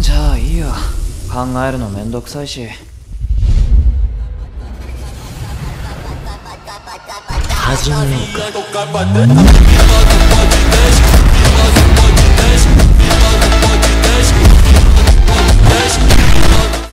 じゃあいいよ。考えるのめんどくさいし。 始めようか。